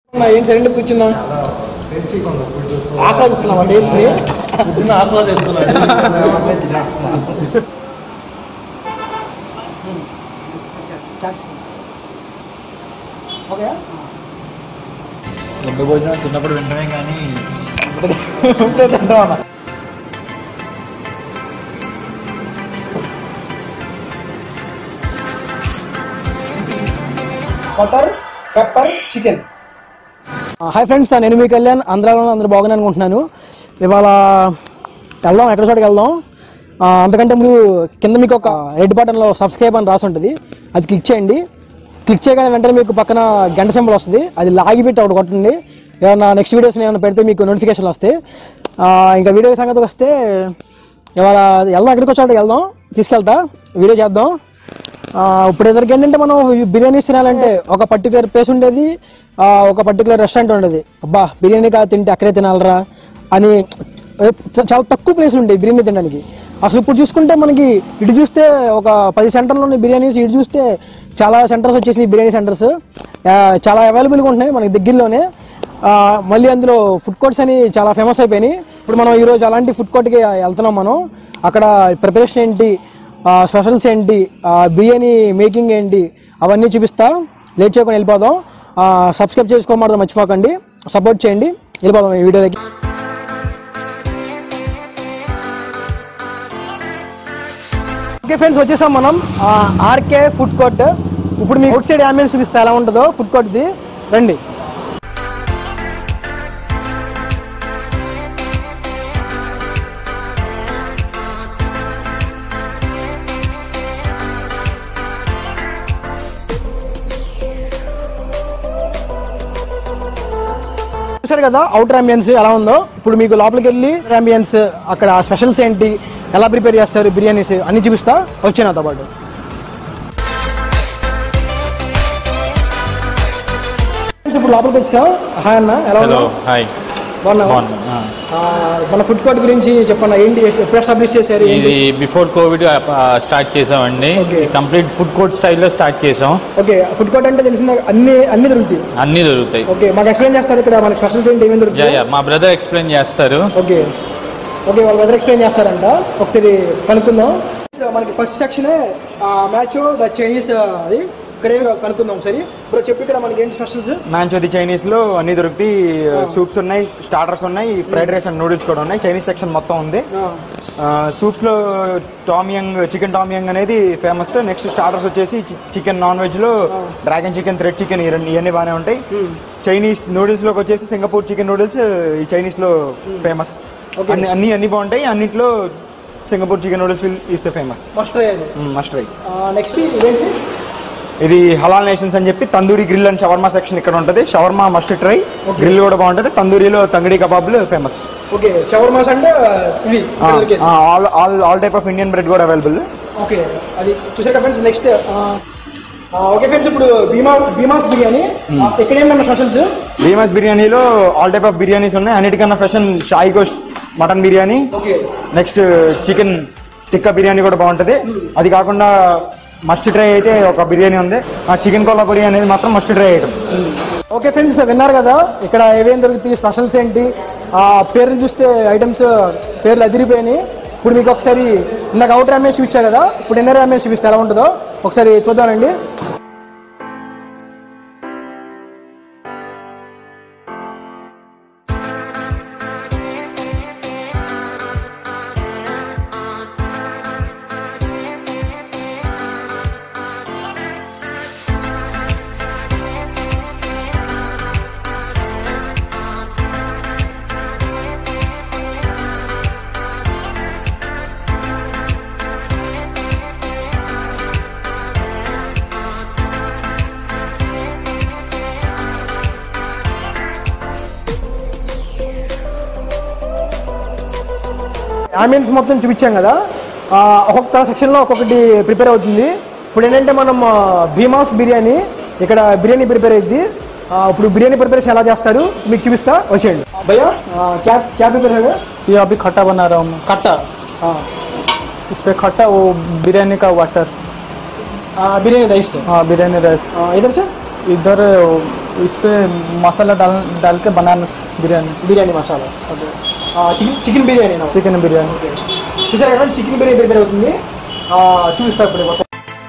ఏం సరైన కూర్చున్నా ఆస్వాదిస్తున్నావా టేస్ట్ ని ఆస్వాదిస్తున్నాను రెండు భోజనం చిన్నప్పుడు వింటమే కానీ butter pepper chicken. Hi friends, నేను మీ కళ్యాణ్. అందరూ బాగున్నాను అనుకుంటున్నాను. ఇవాళ వెళ్దాం, ఎక్కడ చోటకి వెళ్దాం. అంతకంటే ముందు కింద మీకు ఒక రెడ్ బటన్లో సబ్స్క్రైబ్ అని రాసి ఉంటుంది, అది క్లిక్ చేయండి. క్లిక్ చేయగానే వెంటనే మీకు పక్కన గంట సింబల్ వస్తుంది, అది లాగిపెట్టి ఒకటి కొట్టండి. ఏమన్నా నెక్స్ట్ వీడియోస్ ఏమైనా పెడితే మీకు నోటిఫికేషన్లు వస్తాయి. ఇంకా వీడియో సంగతికి వస్తే ఇవాళ వెళ్దాం, ఎక్కడికి చోటకి వెళ్దాం, తీసుకెళ్తా, వీడియో చేద్దాం. ఇప్పుడు ఎదురికి ఏంటంటే మనం బిర్యానీస్ తినాలంటే ఒక పర్టికులర్ ప్లేస్ ఉండేది, ఒక పర్టికులర్ రెస్టారెంట్ ఉండేది. అబ్బా బిర్యానీ కాదు తింటే అక్కడే తినాలరా అని చాలా తక్కువ ప్లేస్ ఉండేవి బిర్యానీ తినడానికి. అసలు ఇప్పుడు చూసుకుంటే మనకి ఇటు చూస్తే ఒక 10 సెంటర్లు ఉన్నాయి బిర్యానీస్, ఇటు చూస్తే చాలా సెంటర్స్ వచ్చేసినాయి బిర్యానీ సెంటర్స్, చాలా అవైలబుల్గా ఉంటున్నాయి మనకి దగ్గరలోనే. మళ్ళీ అందులో ఫుడ్ కోర్ట్స్ అని చాలా ఫేమస్ అయిపోయినాయి. ఇప్పుడు మనం ఈరోజు అలాంటి ఫుడ్ కోర్ట్కి వెళ్తున్నాం. మనం అక్కడ ప్రిపరేషన్ ఏంటి, స్పెషల్స్ ఏంటి, బిర్యానీ మేకింగ్ ఏంటి, అవన్నీ చూపిస్తా. లేట్ చేయకుండా వెళ్ళిపోదాం. సబ్స్క్రైబ్ చేసుకోమాడదాం మర్చిపోకండి, సపోర్ట్ చేయండి. వెళ్ళిపోదాం ఈ వీడియోలోకి. ఓకే ఫ్రెండ్స్, వచ్చేసాం మనం ఆర్కే ఫుడ్ కోర్ట్. ఇప్పుడు మీకు అవుట్ సైడ్ అంబియన్స్ చూపిస్తా ఎలా ఉంటుందో ఫుడ్ కోర్ట్ది, రండి. చూసారు కదా అవుటర్ అంబియన్స్ ఎలా ఉందో. ఇప్పుడు మీకు లోపలికి వెళ్ళి అంబియన్స్, అక్కడ స్పెషల్స్ ఏంటి, ఎలా ప్రిపేర్ చేస్తారు బిర్యానీస్ అన్ని చూపిస్తా, వచ్చే నాతో పాటు. ఇప్పుడు లోపలికి వచ్చాం. హాయ్ అన్న, ఎలా ఉన్నావు? మన ఫుడ్ కోర్ట్ గురించి చెప్పండి, ఏంటి, ఎప్పుడు ఎస్టాబ్లిష్ చేశారు? ఇది బిఫోర్ కోవిడ్ స్టార్ట్ చేసామండి. కంప్లీట్ ఫుడ్ కోర్ట్ స్టైల్లో స్టార్ట్ చేసాం. ఓకే, ఫుడ్ కోర్ట్ అంటే తెలిసిందా, అన్ని దొరుకుతాయి. ఓకే, మాకు ఎక్స్ప్లెయిన్ చేస్తారు ఇక్కడ మన స్పెషల్స్ ఏంటి, ఏమేమి దొరుకుతాయి? మా బ్రదర్ ఎక్స్ప్లెయిన్ చేస్తారు. ఓకే, వాళ్ళ బ్రదర్ ఎక్స్ప్లెయిన్ చేస్తారంట, ఒకసారి కనుక్కుందాం. మనకి first section macho the Chinese, అది ఇక్కడే కనుక్కుందాం. సరే ఇప్పుడు చెప్పి, ఇక్కడ మనకి ఏంటి స్పెషల్స్? మ్యాచో ది చైనీస్ లో అన్ని దొరుకుతాయి. సూప్స్ ఉన్నాయి, స్టార్టర్స్ ఉన్నాయి, ఫ్రైడ్ రైస్ అండ్ నూడిల్స్ కూడా ఉన్నాయి. చైనీస్ సెక్షన్ మొత్తం ఉంది. సూప్స్ లో చికెన్ టామియంగ్ అనేది ఫేమస్. నెక్స్ట్ స్టార్టర్స్ వచ్చేసి చికెన్ నాన్ వెజ్ లో డ్రాగన్ చికెన్, థ్రెడ్ చికెన్, ఇవన్నీ బాగానే ఉంటాయి. చైనీస్ నూడిల్స్ లోకి వచ్చేసి సింగపూర్ చికెన్ నూడిల్స్ ఈ చైనీస్ లో ఫేమస్. అన్ని బాగుంటాయి. అన్నిట్లో Singapore chicken noodles is famous. Must try. Next ఇదేంటి? ఇది హలాల్ నేషన్స్ అని చెప్పి tandoori grill and shawarma section ఇక్కడ ఉంటుంది. షవర్మా మస్ట్ ట్రై, గ్రిల్ కూడా బాగుంటుంది. తందూరిలో తంగడి కబాబ్లు ఫేమస్. ఓకే, షవర్మాస్ అంటే ఇవి all type of Indian bread కూడా అవైలబుల్. ఓకే, అది చూసాక ఫ్రెండ్స్. నెక్స్ట్ ఓకే ఫ్రెండ్స్, ఇప్పుడు భీమాస్ బిర్యానీ, ఇక్కడ ఏమన్నా స్పెషల్స్? భీమాస్ బిర్యానీలో ఆల్ టైప్ ఆఫ్ బిర్యానీస్ ఉన్నాయి. అన్నిటికన్నా special shahi gosht mutton biryani. Next chicken tikka biryani కూడా బాగుంటుంది. అది కాకుండా మస్ట్ ట్రై అయితే ఒక బిర్యానీ ఉంది, ఆ చికెన్ కోలాపూరి అనేది మాత్రం must try item. Okay friends, విన్నారు కదా ఇక్కడ ఏమేమి దొరుకుతాయి, స్పెషల్స్ ఏంటి, పేర్లు చూస్తే ఐటమ్స్ పేర్లు అదిరిపోయినాయి. ఇప్పుడు మీకు ఒకసారి ఇందాక అవుటర్ అంబియన్స్ చూపించా కదా, ఇప్పుడు ఇన్నర్ అంబియన్స్ చూపిస్తే ఎలా ఉంటుందో ఒకసారి చూద్దామండి. అంబియన్స్ మొత్తం చూపించాం కదా, ఒక్కొక్క సెక్షన్లో ఒక్కొక్కటి ప్రిపేర్ అవుతుంది. ఇప్పుడు ఏంటంటే మనం భీమాస్ బిర్యానీ, ఇక్కడ బిర్యానీ ప్రిపేర్ అయింది. ఇప్పుడు బిర్యానీ ప్రిపరేషన్ ఎలా చేస్తారు మీకు చూపిస్తా, వచ్చేయండి. भैया क्या प्रिपेयर है? ये अभी खट्टा बना रहा हूँ मैं। खट्टा, इस पे खट्टा, वो बिरयानी का वाटर, बिरयानी राइस। हाँ बिरयानी राइस। इधर से इधर इस पे मसाला डाल के बनाना biryani biryani masala. Okay, chicken biryani. Chicken biryani. Okay, చూసారు కదా చికెన్ బిర్యానీ ప్రిపేర్ అవుతుంది. చూపిస్తా ఇప్పుడు మసాలా.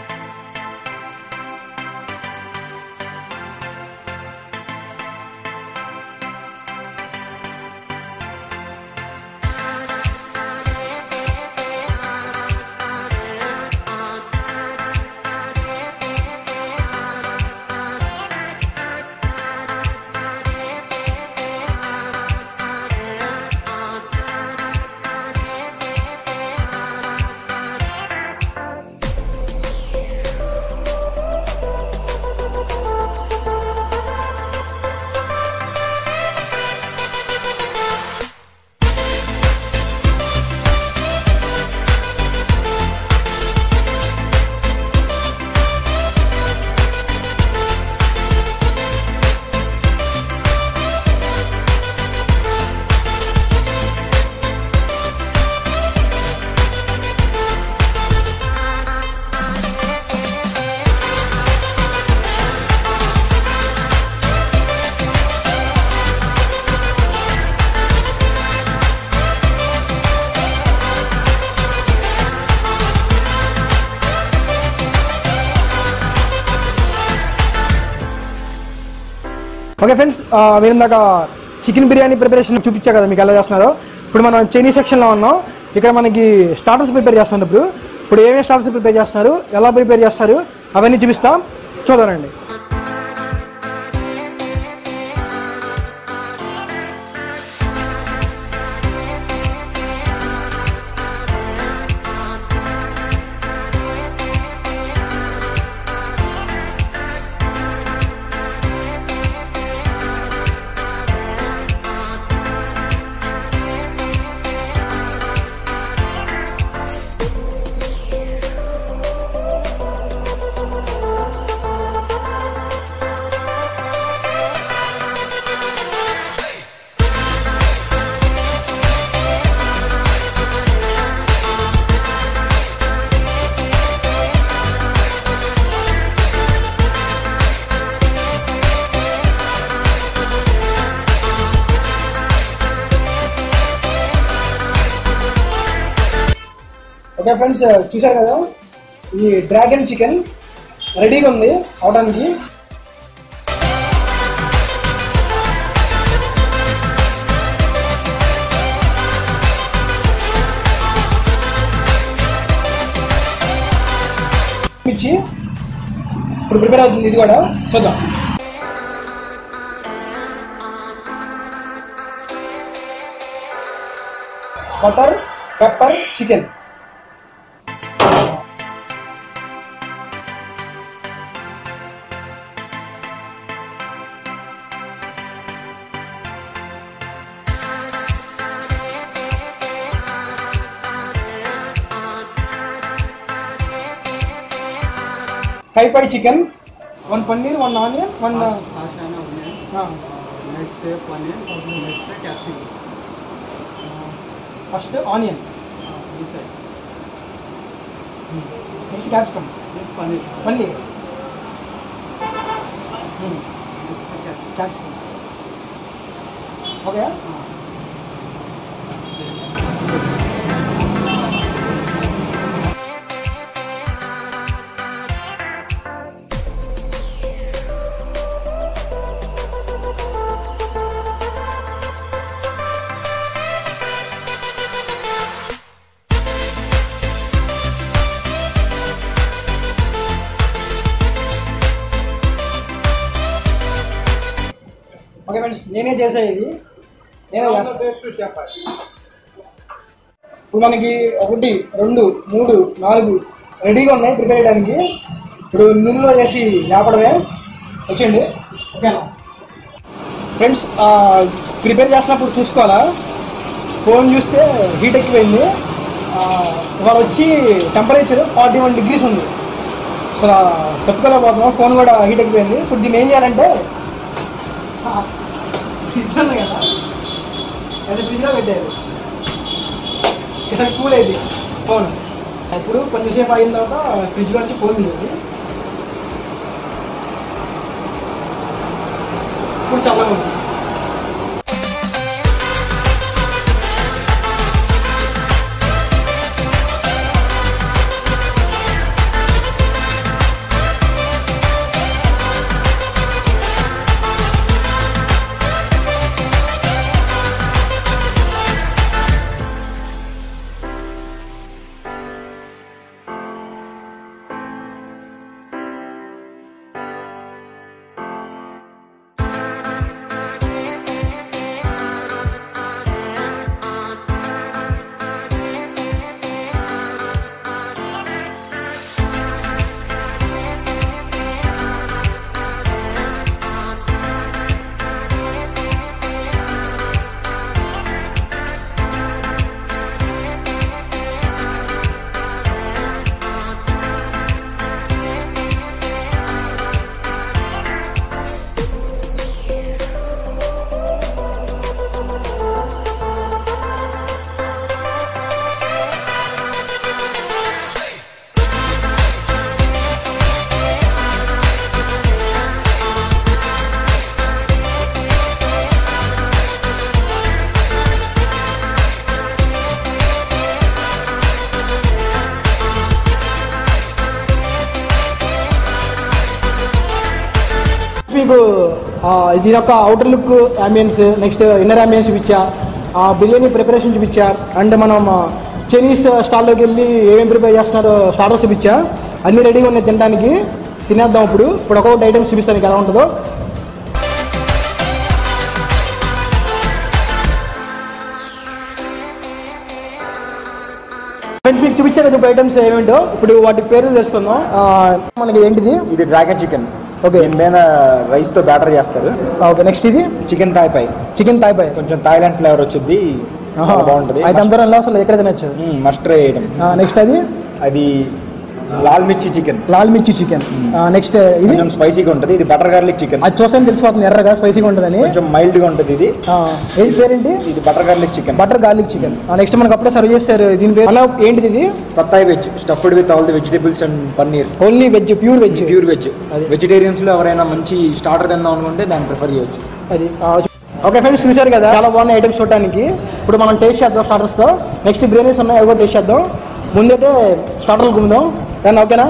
ఓకే ఫ్రెండ్స్, మీరు ఇందాక చికెన్ బిర్యానీ ప్రిపరేషన్ చూపించా కదా మీకు ఎలా చేస్తున్నారో. ఇప్పుడు మనం చైనీస్ సెక్షన్లో ఉన్నాం. ఇక్కడ మనకి స్టార్టర్స్ ప్రిపేర్ చేస్తున్నారు. ఇప్పుడు ఏమేమి స్టార్టర్స్ ప్రిపేర్ చేస్తున్నారు, ఎలా ప్రిపేర్ చేస్తారు అవన్నీ చూపిస్తాం, చూద్దానండి. ఓకే ఫ్రెండ్స్, చూశారు కదా ఈ డ్రాగన్ చికెన్ రెడీగా ఉంది అవడానికి. మిర్చి ఇప్పుడు ప్రిపేర్ అవుతుంది, ఇది కూడా చూద్దాం. Butter pepper chicken. Thai pie chicken, 1 paneer, 1 onion, 1 First onion, next paneer, next capsicum. first onion, This side. next capsicum, Next paneer. paneer, Next capsicum. capsicum. Okay. Okay friends, నేనే చేసా ఇది, నేనే చేస్తాను. ఇప్పుడు మనకి 1, 2, 3, 4 రెడీగా ఉన్నాయి ప్రిపేర్ చేయడానికి. ఇప్పుడు నూనెలో వేసి లేపడమే, వచ్చేయండి. ఓకేనా ఫ్రెండ్స్, ప్రిపేర్ చేసినప్పుడు చూసుకోవాలా, ఫోన్ చూస్తే హీట్ ఎక్కిపోయింది. ఇవాళ వచ్చి టెంపరేచర్ 41 degrees ఉంది. అసలు తట్టుకోలేకపోతున్నాం, ఫోన్ కూడా హీట్ ఎక్కిపోయింది. ఇప్పుడు దీన్ని ఏం చేయాలంటే ఫ్రిడ్జ్ ఉంది కదా, అది ఫ్రిడ్జ్లో పెట్టేది, ఇక్కడ కూల్ అయింది ఫోన్. ఇప్పుడు కొంచెంసేపు అయిన తర్వాత ఫ్రిడ్జ్లో నుంచి ఫోన్ తీయాలి. ఇప్పుడు చల్లగా ఉంది. మీకు దీని యొక్క outer look ambience, next inner ambience చూపించా, బిర్యానీ ప్రిపరేషన్ చూపించా, అండ్ మనం చైనీస్ స్టాల్లోకి వెళ్ళి ఏమేమి ప్రిపేర్ చేస్తున్నారో స్టార్టర్స్ చూపించా. అన్నీ రెడీగా ఉన్నాయి తినడానికి. తినేద్దాం. ఇప్పుడు ఒక్కొక్కటి ఐటమ్స్ చూపిస్తాను ఎలా ఉంటుందో. ఫ్రెండ్స్ మీకు చూపించారు ఇప్పుడు ఐటమ్స్ ఏమేంటో. ఇప్పుడు వాటి పేర్లు తెలుసుకుందాం. మనకి ఏంటిది? ఇది డ్రాగన్ చికెన్. ఓకే. దీని మీద రైస్ తో బ్యాటర్ చేస్తారు. ఓకే. నెక్స్ట్ ఇది చికెన్ తాయ్పై. చికెన్ తాయ్పై కొంచెం థాయిలాండ్ ఫ్లేవర్ వచ్చింది, బాగుంటది. అయితే అందరం వెళ్ళి అసలు ఎక్కడ తినచ్చు. Must try item. నెక్స్ట్ అది లాల్ మిర్చి చికెన్. లాల్ మిర్చి చికెన్. నెక్స్ట్ ఇది కొంచెం స్పైసీగా ఉంటుంది. ఇది బటర్ గార్లిక్ చికెన్. అది చూసాను తెలిసిపోతుంది ఎర్రగా స్పైసీగా ఉంటుందని. కొంచెం మైల్డ్ గా ఉంటుంది. ఇది ఏంటి పేరేంటి? ఇది butter garlic chicken. Butter garlic chicken. Next మనకు అప్పుడే సర్వ్ చేస్తారు. దీని పేరు ఏంటిది? ఇది satay veg, stuffed with all the vegetables and paneer. Only veg, pure veg. Pure veg. Vegetarians లో ఎవరైనా మంచి స్టార్టర్ తిందాం అనుకుంటే దాన్ని ప్రిఫర్ చేయొచ్చు. అది ఓకే ఫ్రెండ్స్, చూసారు కదా చాలా బాగున్నాయి ఐటమ్స్ చూడడానికి. ఇప్పుడు మనం టేస్ట్ చేద్దాం స్టార్టర్స్తో. నెక్స్ట్ బిర్యానీస్ ఉన్నాయి, అవి కూడా టేస్ట్ చేద్దాం. ముందైతే స్టార్టర్లు గుమ్ముదాం. కానీ ఓకేనా?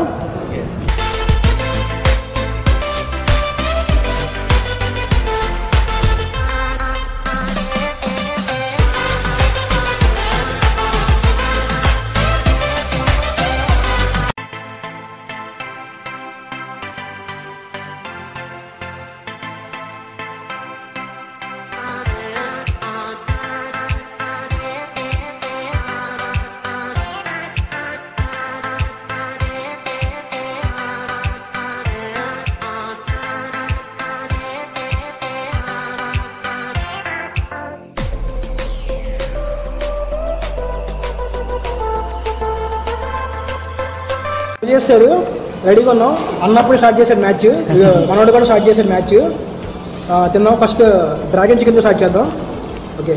చేస్తారు, రెడీగా ఉన్నాం. అన్నప్పుడు స్టార్ట్ చేశాడు మ్యాచ్, మనోడు కూడా స్టార్ట్ చేశాడు మ్యాచ్. తిన్నాం. ఫస్ట్ డ్రాగన్ చికెన్తో స్టార్ట్ చేద్దాం. ఓకే.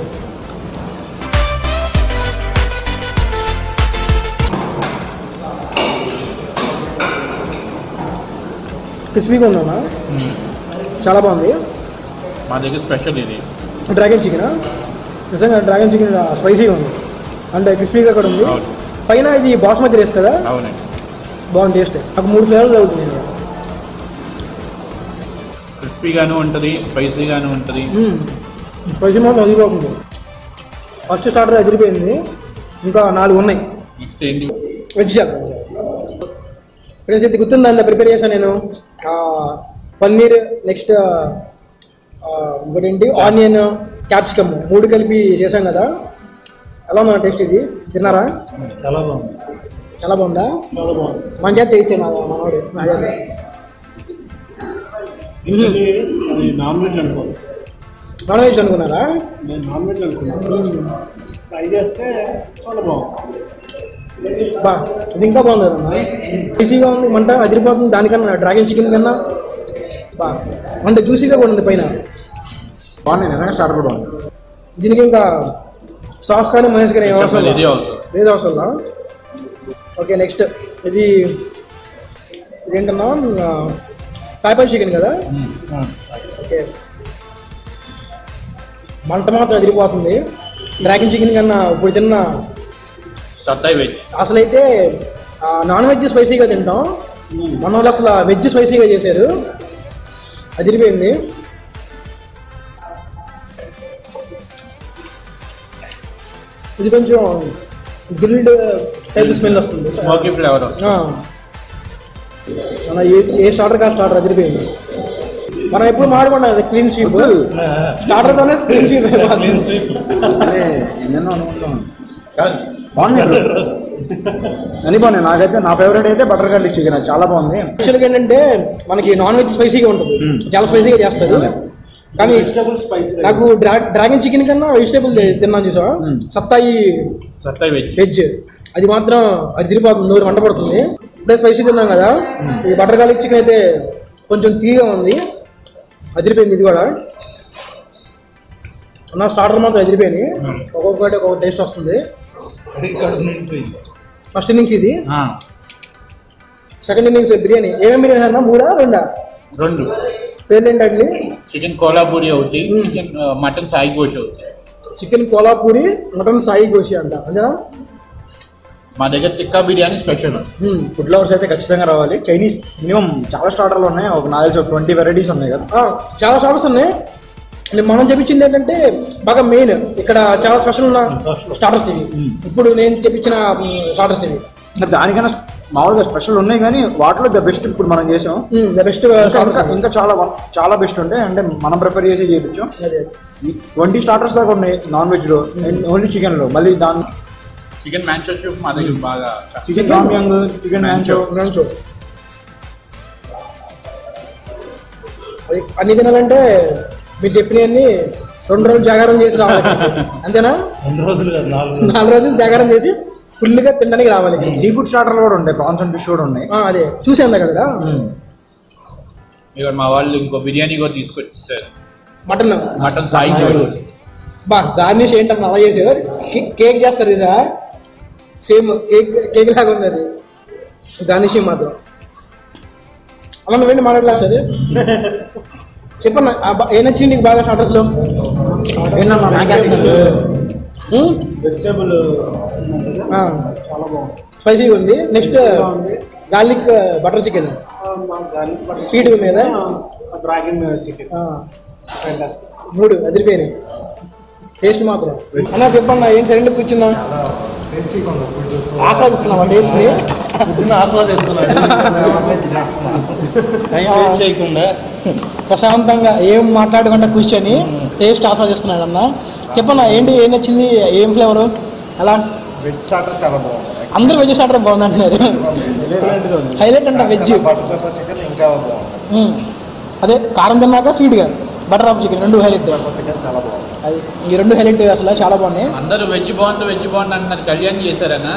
క్రిస్పీగా ఉందా? చాలా బాగుంది. మా దగ్గర స్పెషల్ ఇది డ్రాగన్ చికెన్. నిజంగా డ్రాగన్ చికెన్ స్పైసీగా ఉంది అంటే క్రిస్పీగా కూడా ఉంది. పైన ఇది బాస్మతి రైస్ కదా. అవునండి, బాగుంది టేస్ట్. నాకు 3 ఫ్లేవర్స్ అవుతుంది. క్రిస్పీగాను ఉంటుంది, స్పైసీగాను ఉంటుంది. స్పైసీ మాత్రం అదిరిపోతుంది. ఫస్ట్ స్టార్టర్ అదిరిపోయింది, ఇంకా 4 ఉన్నాయి. నెక్స్ట్ ఏంటి? వెజ్ చేద్దాం. ఫ్రెండ్స్ ఇది గుర్తుంది, అందులో ప్రిపేర్ చేశాను నేను. పన్నీర్, నెక్స్ట్ ఇంకోటి ఆనియన్, క్యాప్సికమ్ 3 కలిపి చేశాం కదా. ఎలా ఉందా టేస్ట్? ఇది తిన్నారా? చాలా బాగుంది. చాలా బాగుందా? చాలా బాగుంది. మంచిగా చేయించాను మనవాడు. అది నాన్ వెజ్ అనుకోండి. నాన్ వెజ్ అనుకున్నారా? నేను నాన్ వెజ్ అనుకున్నాను. ట్రై చేస్తే చాలా బాగుంది. బా ఇది ఇంకా బాగుంది కదన్నా. స్పైసీగా ఉంది, మంట అదిరిపోతుంది. దానికన్నా డ్రాగన్ చికెన్ కన్నా బా అంటే జ్యూసీగా కూడా ఉంది పైన. బాగుంది నిజంగా. స్టార్టర్ కూడా బాగుంది. దీనికి ఇంకా సాస్ కానీ మైనస్ కానీ అవసరం లేదు అవసరం. ఓకే. నెక్స్ట్ ఇది ఇదేంటన్నా తాయ్పాయ్ చికెన్ కదా. ఓకే. మంట మాత్రం అదిరిపోతుంది. డ్రాగన్ చికెన్ కన్నా ఇప్పుడు తిన్న సత్తాయి వెజ్ అసలైతే నాన్ వెజ్ స్పైసీగా తింటాం, మన వాళ్ళు అసలు వెజ్ స్పైసీగా చేశారు, అదిరిపోయింది. ఇది కొంచెం గ్రిల్డ్ టైప్ స్మెల్ వస్తుంది, స్మోకీ ఫ్లేవర్. మన ఏ స్టార్టర్ కా స్టార్టర్ అదిరిపోయింది. మనం ఎప్పుడు మాడుకున్నాం క్లీన్ స్వీప్, స్టార్టర్తోనే క్లీన్ స్వీప్ ఎన్నెన్నో అనుకుంటాం. బాగుంది అన్ని బాగున్నాయి. నాకైతే నా ఫేవరెట్ అయితే బటర్ గార్లిక్ చికెన్, అది చాలా బాగుంది. యాక్చువల్గా ఏంటంటే మనకి నాన్ వెజ్ స్పైసీగా ఉంటుంది, చాలా స్పైసీగా చేస్తారు. కానీ నాకు డ్రాగన్ చికెన్ కన్నా వెజిటేబుల్ తిన్నాను చూసావా, సత్తాయి వెజ్, అది మాత్రం అది తిరిగిపోతుంది, నోరు వంట పడుతుంది. ఇప్పుడే స్పైసీ తిన్నాం కదా, ఈ బటర్ గార్లిక్ చికెన్ అయితే కొంచెం తీగా ఉంది, అదిరిపోయింది. ఇది కూడా నా స్టార్టర్ మాత్రం అదిరిపోయింది, ఒక్కొక్కటి ఒక్కొక్క టేస్ట్ వస్తుంది. ఫస్ట్ ఇన్నింగ్స్ ఇది, సెకండ్ ఇన్నింగ్స్ బిర్యానీ. ఏమేమి బిర్యానీ అన్నా, 3 ఆ 2 ఆ? 2 పేర్లు ఏంటండి? చికెన్ కోలాపూరి అవుతాయి, చికెన్ మటన్ సాయి గోష్ అవుతాయి. చికెన్ కోలాపూరి, మటన్ సాయి గోషి అంట, అంతేనా? మా దగ్గర tikka biryani special. Food lovers అయితే ఖచ్చితంగా రావాలి. చైనీస్ మినిమం చాలా స్టార్టర్లు ఉన్నాయి, ఒక 20 వెరైటీస్ ఉన్నాయి కదా, చాలా స్టార్టర్స్ ఉన్నాయి. మనం చెప్పించింది ఏంటంటే బాగా మెయిన్ ఇక్కడ చాలా స్పెషల్ ఉన్న స్టార్టర్స్ ఇవి. ఇప్పుడు నేను చెప్పించిన స్టార్టర్స్ ఇవి దానికన్నా మామూలుగా స్పెషల్ ఉన్నాయి, కానీ వాటిలో ద బెస్ట్ ఇప్పుడు మనం చేసాం. ద బెస్ట్ ఇంకా చాలా బెస్ట్ ఉంటాయి, అంటే మనం ప్రిఫర్ చేసి చేయించాం. 20 స్టార్టర్స్ దాకా ఉన్నాయి నాన్ వెజ్ లో, ఓన్లీ చికెన్ లో. మళ్ళీ దాని చికెన్ మ్యాంచో సూప్ మా దగ్గర బాగా, చికెన్ టామియంగ్, చికెన్ మ్యాంచో. అన్ని తినాలంటే మీరు చెప్పినవన్నీ 2 రోజులు జాగారం చేసి రావాలి, అంతేనా? 2 రోజులు కాదు, 4 రోజులు జాగారం చేసి ఫుల్గా తినడానికి రావాలి. సీ ఫుడ్ స్టార్టర్లు కూడా ఉంటాయి, ప్రాన్స్ అండ్ ఫిష్ కూడా ఉన్నాయి. అదే చూసాను కదా. ఇక్కడ మా వాళ్ళు ఇంకో బిర్యానీ కూడా తీసుకొచ్చేసారు, మటన్ సాయి గోష్. గార్నిష్ ఏంటన్నా అలా చేసారు, కేక్ చేస్తారు కదా, సేమ్ కేక్ లాగా ఉంది అది గార్నిష్ మాత్రం. అలా నువ్వేంటి మాట్లాడలేదు అది చెప్పన్నా, ఏ నచ్చింది నీకు బాగా స్టార్టర్స్లో? వెజిటేబుల్ చాలా బాగుంది, స్పైసీగా ఉంది. Next garlic butter chicken sweet ఉంది కదా, డ్రాగన్ చికెన్ 3 అదిరిపోయినాయి. టేస్ట్ మాత్రం అన్నా చెప్పన్నా, ఏం సరైన కూర్చున్నా ఆస్వాదిస్తున్నావా టేస్ట్ని? ఆస్వాదిస్తున్నాడు చేయకుండా ప్రశాంతంగా ఏం మాట్లాడకుండా కూర్చొని టేస్ట్ ఆస్వాదిస్తున్నాడు అన్న. చెప్పన్నా ఏంటి, ఏం నచ్చింది, ఏం ఫ్లేవరు? అలా వెజ్ స్టార్టర్ చాలా బాగుంది. అందరూ వెజ్ స్టార్టర్ బాగుంది అంటున్నారు, హైలైట్ అంట వెజ్. బటర్ పెప్పర్ చికెన్ ఇంకా బాగుంది. అదే కారం తిన్నాక స్వీట్గా butter of chicken 2 highlight. Chicken చాలా బాగుంది. అది ఈ 2 హైలైట్ అసలు చాలా బాగున్నాయి. అందరూ వెజ్ బాగుంది అంటున్నారు, కళ్యాణ్ చేశారన్నా.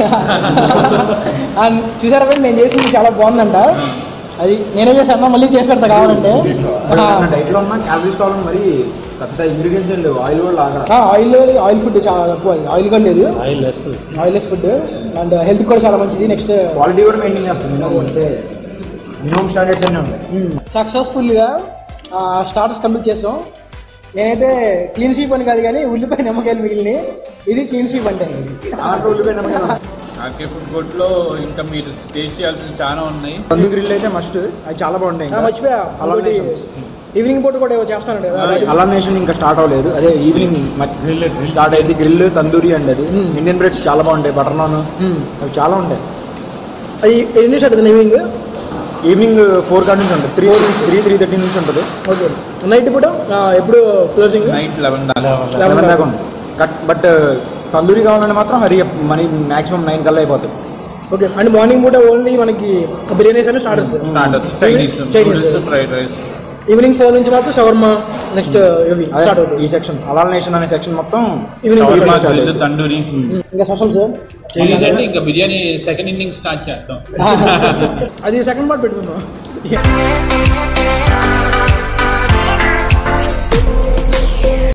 చూసారా ఫ్రెండ్, నేను చేసింది చాలా బాగుందంట. అది నేనే చేశాను, మళ్ళీ చేసి పెడతా కావాలంటే. డైట్ లో ఉన్న క్యాలరీస్ కావాలి, మరి పెద్ద ఇంగ్రీడియంట్స్ లేవు, ఆయిల్ కూడా లాగా. ఆయిల్ ఫుడ్ చాలా తక్కువ, ఆయిల్ కూడా లేదు, ఆయిల్లెస్ ఫుడ్, అండ్ హెల్త్ కూడా చాలా మంచిది. నెక్స్ట్ క్వాలిటీ కూడా మెయింటైన్ చేస్తుంది, అంటే మినిమం స్టాండర్డ్స్ అన్నీ ఉన్నాయి. సక్సెస్ఫుల్గా స్టార్టర్స్ కంప్లీట్ చేసాం. నేనైతే క్లీన్ స్వీప్ అని కాదు కానీ ఉల్లిపాయ నిమ్మకాయలు మిగిలినాయి, ఇది క్లీన్ స్వీప్ అంటే. ఆర్కే ఫుడ్ కోర్ట్ లో ఇంకా మీరు టేస్ట్ చేయాల్సిన చాలా ఉన్నాయి. తందూరి గ్రిల్ అయితే మస్ట్, అది చాలా బాగుంటాయి. మర్చిపోయా, ఈవినింగ్ పూట కూడా చేస్తాను కదా. అలర్నేషన్ ఇంకా స్టార్ట్ అవ్వలేదు, అదే ఈవినింగ్ స్టార్ట్ అయింది. గ్రిల్, తందూరి అండ్ అది ఇండియన్ బ్రెడ్స్ చాలా బాగుంటాయి, బటర్ నాన్ అవి చాలా ఉంటాయి. అది ఎన్ని స్టార్ట్ అవుతుంది? ఈవినింగ్ 4 కాడ నుంచి ఉంటుంది, 3:30 నుంచి ఉంటుంది. ఓకే. నైట్ పూట ఎప్పుడు క్లోజింగ్? నైట్ 11 దాకా ఉంది. బట్ తందూరి కావాలంటే మాత్రం హరి మనీ మ్యాక్సిమం 9 కల్లా అయిపోతుంది. ఓకే. అండ్ మార్నింగ్ పూట ఓన్లీ మనకి బిర్యానీస్ అని starters, Chinese, fried rice. Evening 4 నుంచి మాత్రం షవర్మా, నెక్స్ట్ స్టార్ట్ అవుతుంది. ఈ సెక్షన్ అలాల్ నేషన్ అనే సెక్షన్ మొత్తం ఈవినింగ్ తందూరి. ఇంకా స్పెషల్స్ అంటే ఇంకా బిర్యానీ సెకండ్ ఇన్నింగ్ స్టార్ట్ చేస్తాం. అది సెకండ్ పార్ట్ పెట్టుకుందాం.